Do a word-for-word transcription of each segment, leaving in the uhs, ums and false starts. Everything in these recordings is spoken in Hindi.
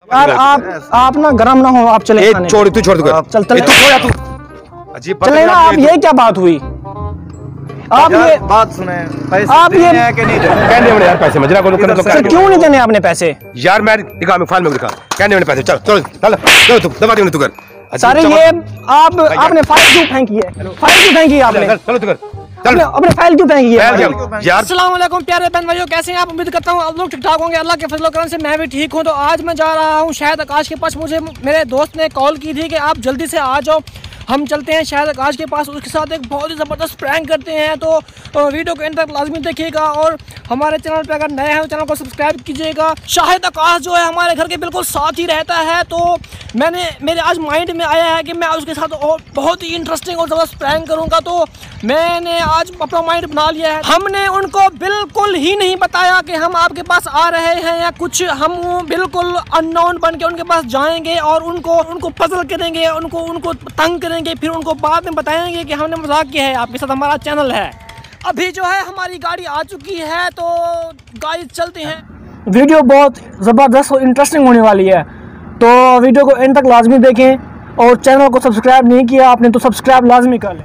यार आप आप ना गरम ना हो, आप चले। छोड़ तू छोड़ दो, चल चल अजीब चले ना आप। ये क्या बात हुई? आप ये बात सुने, पैसे आप ये देने हैं कि नहीं देने? कहने वाले यार पैसे मजरा को तो सर क्यों नहीं देने आपने पैसे? यार मैं दिखा मैं फाइल में दिखा कहने वाले पैसे। चल चल चल चल तू दबा दे तू कर। सर ये आप आपने फाइल क्यों फेंकी है? फाइल क्यों फेंकी आपने? चलो तू कर अपने अपने फाइल क्यों फेंकी है यार? अस्सलाम वालेकुम प्यारे बहन भाइयों, कैसे हैं आप? उम्मीद करता हूँ आप लोग ठीक ठाक होंगे। अल्लाह के फजल करम से मैं भी ठीक हूँ। तो आज मैं जा रहा हूँ शायद आकाश के पास। मुझे मेरे दोस्त ने कॉल की थी कि आप जल्दी से आ जाओ, हम चलते हैं शायद आकाश के पास, उसके साथ एक बहुत ही ज़बरदस्त प्रैंक करते हैं। तो, तो वीडियो को एंड तक लाजमी देखिएगा और हमारे चैनल पे अगर नए हैं तो चैनल को सब्सक्राइब कीजिएगा। शाहिद आकाश जो है हमारे घर के बिल्कुल साथ ही रहता है, तो मैंने मेरे आज माइंड में आया है कि मैं उसके साथ और बहुत ही इंटरेस्टिंग और ज़बरदस्त प्रैंक करूँगा। तो मैंने आज अपना माइंड बना लिया है। हमने उनको बिल्कुल ही नहीं बताया कि हम आपके पास आ रहे हैं या कुछ, हम बिल्कुल अननोन बन के उनके पास जाएंगे और उनको उनको पजल करेंगे, उनको उनको तंग करेंगे, फिर उनको बाद में बताएंगे कि हमने मजाक किया है, आपके साथ हमारा चैनल है। अभी जो है हमारी गाड़ी आ चुकी है, तो गाड़ी चलते हैं। वीडियो बहुत ज़बरदस्त और इंटरेस्टिंग होने वाली है, तो वीडियो को एंड तक लाजमी देखें और चैनल को सब्सक्राइब नहीं किया आपने तो सब्सक्राइब लाजमी कर लें।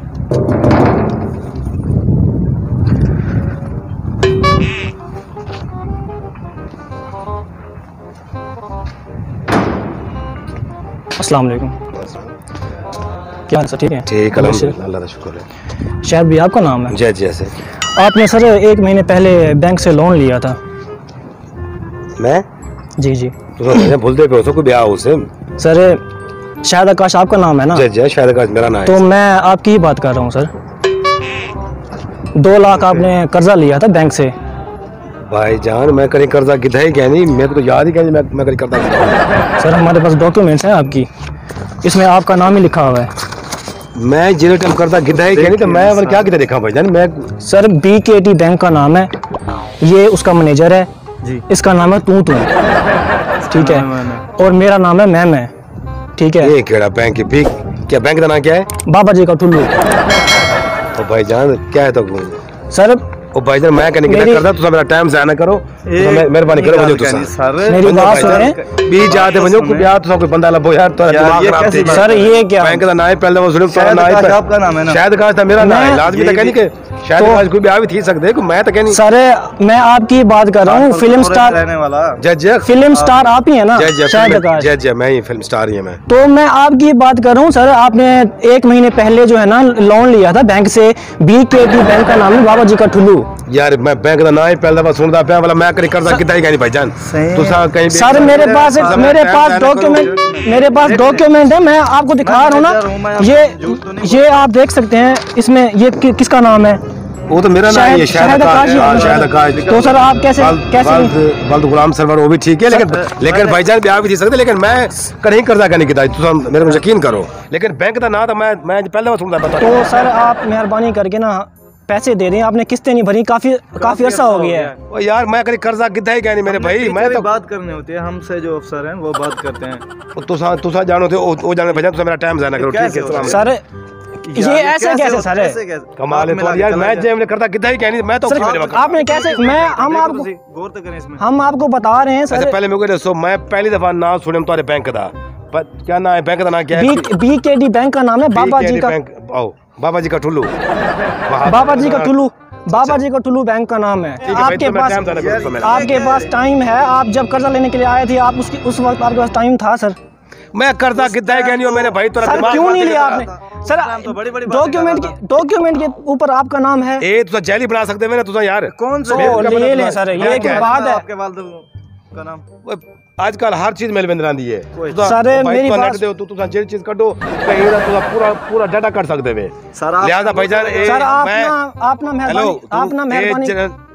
अस्सलाम वालेकुम। क्या हाल सर? ठीक है? ठीक अल्हम्दुलिल्लाह, अल्लाह का शुक्र है। शायद भी आपका नाम है? जय जय से। आपने सर एक महीने पहले बैंक से लोन लिया था। मैं? जी जी। तो भूलते पे हो कोई ब्याह हो से? सर शायद आकाश आपका नाम है ना? जय जय, शायद आकाश मेरा नाम है। तो मैं आपकी ही बात कर रहा हूँ सर। दो लाख आपने कर्जा लिया था बैंक से। भाईजान मैं कहीं कर्जा कितना ही क्या नहीं, मेरे को तो याद ही क्या नहीं मैं मैं कहीं कर्जा। सर हमारे पास डॉक्यूमेंट्स हैं आपकी, इसमें आपका नाम ही लिखा हुआ है। मैं जिस टाइम करता कितना ही क्या नहीं, तो मैं मतलब क्या कितना देखा भाईजान? मैं sir B K T bank का नाम है, ये उसका मैनेजर है जी। इसका नाम है तू तू, ठीक है? और मेरा नाम है मैं मैं, ठीक है? ये केड़ा बैंक है? भी क्या बैंक का नाम क्या है? बाबा जी का टुल्लू। तो भाईजान क्या है? तो सर ओ भाईजान मैं कहने क्या करता तू मेरा टाइम जाया ना करो, मेहरबानी करो मुझे तू सर मेरी बात सुने। बी जाते बनो को ब्याह तो कोई बंदा लबो यार, तो दिमाग खराब थी सर। ये क्या बैंक का नाम है? पहले वो सुनो तो नाम है, आपका नाम है ना? शायद आकाश था मेरा नाम है, लाजमी तो कहनी के शायद आकाश कोई ब्याह भी थी सकदे को, मैं तो कहनी। सर मैं आपकी बात कर रहा हूँ, फिल्म स्टार रहने वाला। जय जय, फिल्म स्टार आप ही है ना? शायद आकाश। जय जय मैं ही फिल्म स्टार ही मैं। तो मैं आपकी बात कर रहा हूँ सर, आपने एक महीने पहले जो है ना लोन लिया था बैंक से, बी के टी बैंक का नाम है बाबा जी का ठुल्लू। यार मैं बैंक का नाम ही पहले दफा सुनदा पे वाला, मैं कहीं करदा कितना ही कहनी भाईजान तू सा कहीं। सर मेरे पास मेरे पास डॉक्यूमेंट मेरे पास डॉक्यूमेंट है, मैं आपको दिखा रहा हूँ ना। ये ये आप देख सकते हैं, इसमें ये कि, किसका नाम है? वो तो मेरा नाम है शायद आकाश। शायद आकाश। तो सर आप कैसे कैसे बल्द गुलाम सरवर वो भी ठीक है, लेकिन लेकिन भाईजान ब्याह भी थी सकते, लेकिन मैं कहीं कर्जा करने की तू मेरे को यकीन करो, लेकिन बैंक का ना था मैं मैं पहले सुनता पता। तो सर आप मेहरबानी करके ना पैसे दे दें, आपने किस्तें नहीं भरी, काफी काफी अर्सा हो गया है। ओ यार मैं कहीं कर्जा कितना ही क्या नहीं मेरे भाई, मैं तो बात करनी होती है हमसे, जो अफसर हैं वो बात करते हैं। तुसा तुसा जानो थे वो जाने भाईजान, तुसा मेरा टाइम जाना करो, ठीक है? सर ये ऐसे कैसे सर है? कमाल है तो यार, मैं जेब में करता कितना ही क्या नहीं, मैं तो आपने कैसे, मैं हम आपको गौर तो करें इसमें, हम आपको बता रहे हैं सर। पहले मेरे को दसो, मैं पहली दफा नाम सुने तुम्हारे बैंक का, क्या नाम है बैंक का? नाम क्या है? बी के डी बैंक का नाम है बाबा जी का। आओ बाबा जी का ठुल्लू, बाबा जी का ठुल्लू, बाबा जी का ठुल्लू बैंक का नाम है। आपके पास आपके पास टाइम है, आप जब कर्जा लेने के लिए आए थे आप उसकी उस वक्त आपके पास टाइम था सर। मैं कर्जा कितना है क्या नहीं हो मेरे भाई, तो क्यों नहीं लिया आपने? सर डॉक्यूमेंट के डॉक्यूमेंट के ऊपर आपका नाम है। ए तो जेली बना सकते हैं तुझा यार, कौन से ले ले सर, ये क्या बात है? आपके वालिद का नाम आजकल हर चीज मेल बंद रही है सर, मेरी बात दे तू तुझा जे चीज काटो कहीं तुझा पूरा पूरा डाटा कर सकते वे सर। लिहाजा भाईजान सर आप ना आप ना मेहरबानी आप ना मेहरबानी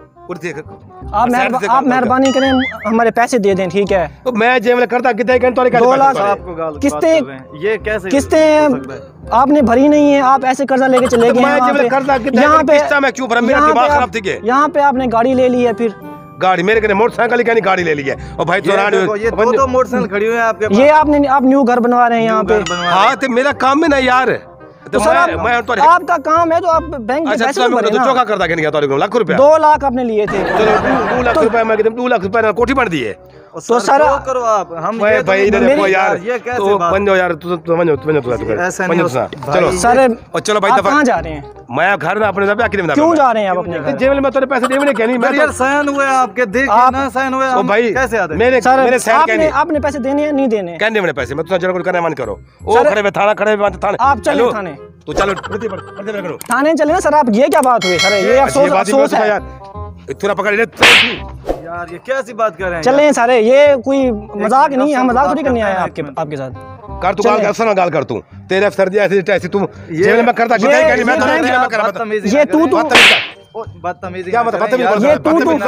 आप आप मेहरबानी करें, हमारे पैसे दे दें, ठीक है? तो मैं जेब में करता कितने घंटे दो लाख आपको किस्तें, ये कैसे किस्तें आपने भरी नहीं है, आप ऐसे कर्जा लेके चले गए। यहाँ पे यहाँ पे आपने गाड़ी ले ली है, फिर गाड़ी मेरे के मोटरसाइकिल की गाड़ी ले ली है और भाई तो ये दो तो मोटरसाइकिल खड़ी हुई है आपके पास। ये आपने आप न्यू घर बनवा रहे हैं यहाँ पे। हाँ तो मेरा काम है ना यार, तो सर आप, मैं तो आपका काम है तो आप बैंक के पैसे भरे ना। चौका करता क्या तारीख लाख रुपया दो लाख आपने लिए थे। दो लाख रुपया मैं दो लाख रुपया कोठी बन दिए। तो सर करो आप हम भाई इधर देखो यार ये कैसे बात बन जाओ यार तू समझो समझो तू ऐसा नहीं चलो सर और चलो भाई कहां जा रहे हैं? मैं घर में अपने दबे आके में क्यों जा रहे हैं आप अपने घर? जेब में तेरे पैसे देने के नहीं मैं यार साइन हुए आपके देख ना साइन हुए ओ भाई कैसे आते मेरे मेरे साइन आपने आपने पैसे देने हैं नहीं देने? कहने मेरे पैसे मैं तुझे जरा कुछ करने मन करो ओ खड़े में थाना खड़े में थाने आप चलो थाने तू चलो प्रति प्रति करो थाने चले ना सर। आप ये क्या बात हुई सर? ये अफसोस अफसोस है यार थोड़ा पकड़ ले यार ये कैसी बात कर रहे हैं? चलें सारे ये कोई मजाक नहीं है। हम मजाक थोड़ी करने आए हैं आपके आपके साथ। कर तू गाल अफसर गाल कर तू तेरे अफसर जी ऐसे ऐसे तू जेल में करता कितना ही मैं तो जेल में करा ये तू तू बदतमीजी क्या मतलब बदतमीजी ये तू तू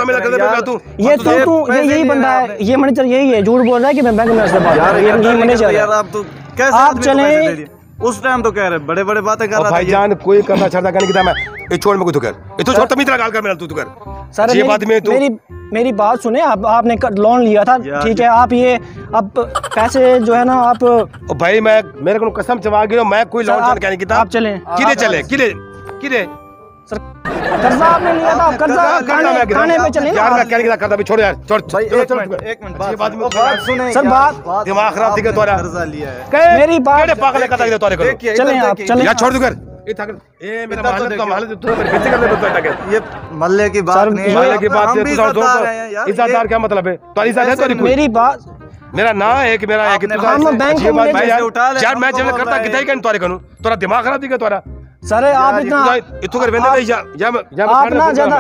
ये तू तू ये यही बंदा है ये मैनेजर यही है झूठ बोल रहा है कि मैं बैंक में से बात यार ये मैनेजर यार आप तो कैसे आप चलें उस टाइम तो कह रहे बड़े बड़े बातें कर रहा था भाईजान कोई करना चाहता करने की मैं ये छोड़ में तू कर ये तो छोड़ तमीज गाल कर मेरा तू तू कर सर ये बात में मेरी मेरी बात सुने आप आपने लोन लिया था ठीक है आप ये अब पैसे जो है ना आप भाई मैं मेरे को कसम चबा गया मैं कोई लोन चल कहने की था आप चलें किधे चले किधे किधे सर कर्जा आपने लिया था कर्जा खाने खाने पे चले यार मैं कहने की था कर्जा भी छोड़ यार छोड़ भाई एक मिनट एक मिनट ये बात बात सुने सर बात दिमाग खराब थी के तोरा कर्जा लिया है मेरी बात केड़े पागल का था तोरे को चलें आप चलें यार छोड़ दू कर ये था ए मेरा मालिक तो मालिक तू मेरे पीछे कर दे बता के ये मल्ले की बात नहीं मल्ले की बात है तू समझो इज्जतदार क्या मतलब है तुम्हारी इज्जत है तोरी मेरी बात मेरा ना है कि मेरा है कि तू हम बैंक को मैनेजर उठा ले यार मैं जब करता कितना ही तोरे कनु तोरा दिमाग खराब दिखे तोरा सर आप इतना इतु कर वेंदे या या या आप ना ज्यादा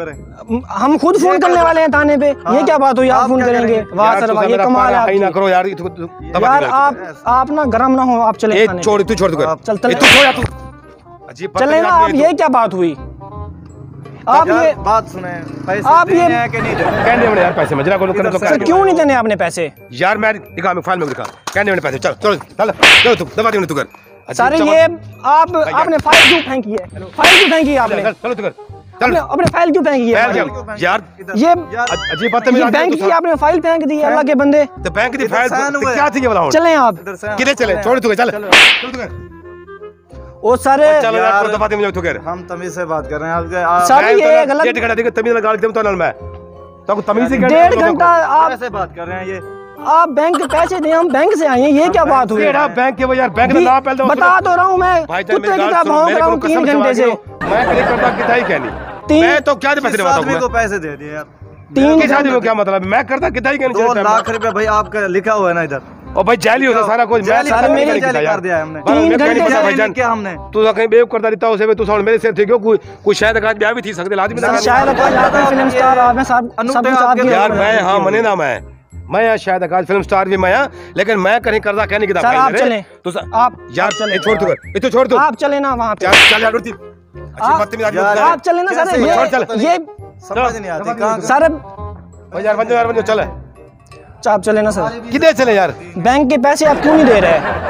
हम खुद फोन करने वाले हैं थाने पे ये क्या बात हुई आप फोन करेंगे वाह सर ये कमाल है आपकी ना करो यार यार आप आप ना गरम ना हो आप चले थाने छोड़ तू छोड़ तू चल चल तू छोड़ यार तू अजीब चले ना आप ये क्या बात हुई आप ये बात सुने पैसे आप ये कि नहीं देने कहने वाले यार पैसे मजरा को करने तो सर क्यों नहीं देने आपने पैसे यार मैं दिखा मैं फाइल में दिखा कहने वाले पैसे चल चल चल चल तू दबा दे तू कर सर ये आप आपने फाइल क्यों फेंकी है फाइल क्यों फेंकी है आपने चलो तू कर चल अपने फाइल क्यों फेंकी है यार ये अजीब बात है बैंक की आपने फाइल फेंक दी अल्लाह के बंदे तो बैंक की फाइल क्या थी ये बताओ चलें आप किधर चले छोड़ तू चल चल तू कर ओ सर चलो यार तो बात में तू कर हम तमीज से बात कर रहे हैं आप सर ये गलत डेढ़ घंटा देख तमीज गाल दे तो ना मैं तो तमीज से डेढ़ घंटा आप कैसे बात कर रहे हैं ये आप बैंक के पैसे दें हम बैंक से आए हैं ये क्या बात हुई तेरा बैंक के वो यार बैंक का नाम पहले बता तो रहा हूं मैं कुत्ते की तरह भौंक रहा हूं तीन घंटे से मैं कहीं करता कितना ही कहनी मैं तो क्या पैसे देता हूं को पैसे दे दिए यार तीन के शादी में क्या मतलब मैं करता कितना ही कहनी दो लाख रुपए भाई आपका लिखा हुआ है ना इधर और भाई जाली होता सारा कुछ मैं सारा मेरे जाली कर दिया हमने तीन घंटे से भाईजान क्या हमने तू तो कहीं बेव करता रहता उसे तू साउंड मेरे से थे क्यों कोई कोई शायद आज ब्याह भी थी सकते लाजमी सर शायद आज आता है फिल्म स्टार आप में सब सब कुछ आपके यार मैं हां मने ना मैं मैं यहाँ शायद आकाश फिल्म स्टार भी मैं यहाँ लेकिन मैं कहीं कर्जा कहने की सर आप चलें तो आप यार चले छोड़ तू ये तो छोड़ दो आप चले ना वहाँ पे चल यार उड़ती आप चले ना सर ये ये समझ नहीं आती कहाँ सर यार बंदो यार बंदो चले आप चले ना सर किधर चले यार मैं के पैसे आप क्यों नहीं दे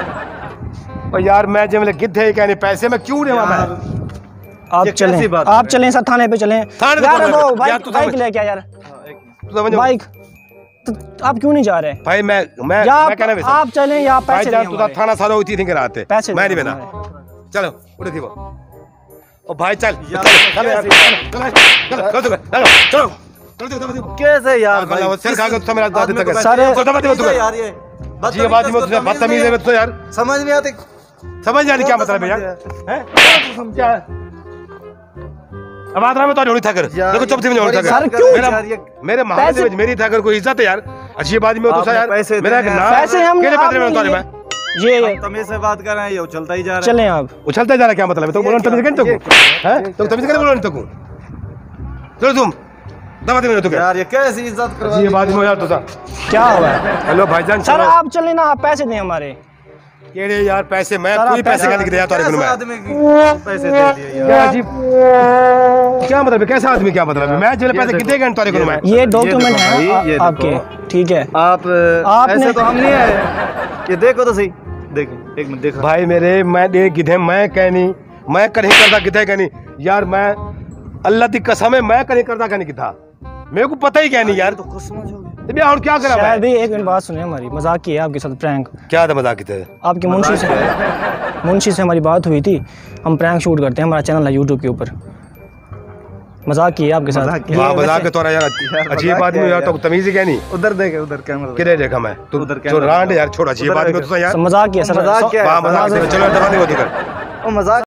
रहे और यार मैं जब किधे कहने पैसे मैं क्यों देवा मैं आप चलें आप चलें सर थाने पे चलें यार वो बाइक बाइक लेके आ यार बाइक आप क्यों नहीं जा रहे भाई मैं मैं मैं कहना वैसे आप चलें या पैसे भाई तू थाना सारा होती थी कराते पैसे मैं नहीं बना चलो उड़े थी वो ओ भाई चल चल यार चल चल चलो कैसे यार भाई सिर खा के तो मेरा दादी तक सर तो यार ये जी बात में तुझे बदतमीज है तो यार समझ नहीं आती समझ जाने क्या मतलब है यार हैं समझा अब आदरा में तो नहीं था कर देखो चुप से नहीं होता सर क्यों मेरा मेरे महल में मेरी था कर कोई इज्जत है यार अच्छी बात में तो यार मेरा ना पैसे हम केड़े पत्र में तोरे मैं ये तमीज से बात कर रहे हैं ये उछलता ही जा रहा है चलें आप उछलता जा रहा क्या मतलब है तो बोलने तमीज करने तो हैं तो तमीज करने बोलने तो चलो तुम दबा दे मेरे तो यार ये कैसी इज्जत करवा ये बात में यार तो क्या हुआ है हेलो भाईजान सर आप चले ना आप पैसे दें हमारे केड़े यार पैसे मैं कोई पैसे का नहीं दिया तारे को मैं आदमी पैसे दे दिए यार क्या अजीब क्या मतलब है कैसा आदमी क्या मतलब है मैं जो पैसे कितने गए तारे को मैं ये डॉक्यूमेंट है आपके ठीक है आप ऐसे तो हम नहीं आए ये देखो तो सही देखो एक मिनट देखो भाई मेरे मैं देख किधे मैं कहनी मैं कहीं करता किधे कहनी यार मैं अल्लाह की कसम है मैं कहीं करता कहनी किथा मेरे को पता ही क्या नहीं यार तो कसम हो तो भैया और क्या करा मैं? शायद भी एक मिनट बात सुनिए हमारी, मजाक की है आपके साथ प्रैंक। क्या था मजाक की? आपके मुंशी से मुंशी से हमारी बात हुई थी, हम प्रैंक शूट करते हैं, हमारा चैनल है यूट्यूब के ऊपर। मजाक की है आपके साथ। वाह मजाक है तोरा यार, अजीब आदमी हो यार, तो तमीज ही क्या नहीं। उधर देखे, उधर कैमरा किधर देखा मैं? तू जो रांड यार छोड़, अजीब आदमी हो तो यार। मजाक की है सर, मजाक क्या है? वाह मजाक, चलो दबा दे वो दिखा। वो मजाक